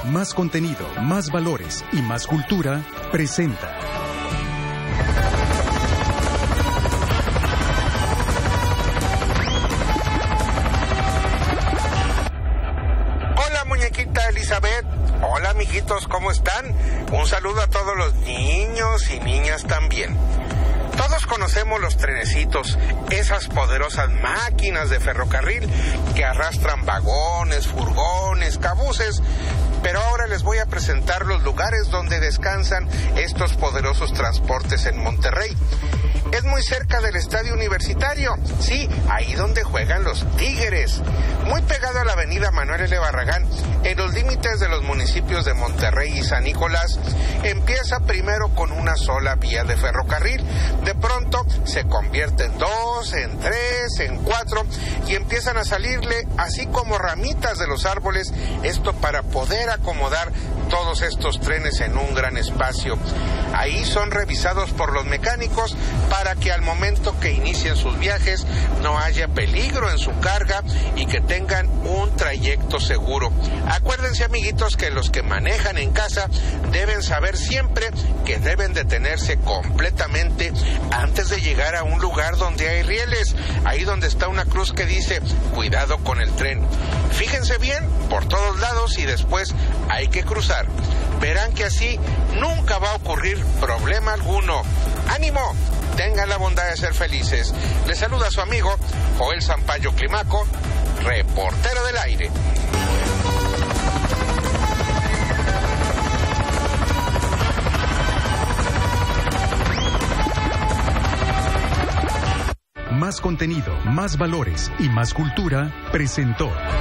Más contenido, más valores y más cultura presenta. Hola, muñequita Elizabeth. Hola, amiguitos, ¿cómo están? Un saludo a todos los niños y niñas también. Todos conocemos los trenecitos, esas poderosas máquinas de ferrocarril que arrastran vagones, furgones, cabuces. Pero ahora les voy a presentar los lugares donde descansan estos poderosos transportes en Monterrey. Es muy cerca del estadio universitario, sí, ahí donde juegan los Tigres. Muy pegado a la avenida Manuel L. Barragán, en los límites de los municipios de Monterrey y San Nicolás, empieza primero con una sola vía de ferrocarril. De pronto se convierte en 2, en 3, en 4 y empiezan a salirle así como ramitas de los árboles, esto para poder acomodar todos estos trenes en un gran espacio. Ahí son revisados por los mecánicos para que al momento que inicien sus viajes no haya peligro en su carga y que tengan un trayecto seguro. Acuérdense, amiguitos, que los que manejan en casa deben saber siempre que deben detenerse completamente antes de llegar a un lugar donde hay rieles, ahí donde está una cruz que dice cuidado con el tren. Fíjense bien por todos lados y después hay que cruzar. Verán que así nunca va a ocurrir problema alguno. ¡Ánimo! Tengan la bondad de ser felices. Les saluda su amigo Joel Sampaio Climaco, reportero del aire. Más contenido, más valores y más cultura presentó.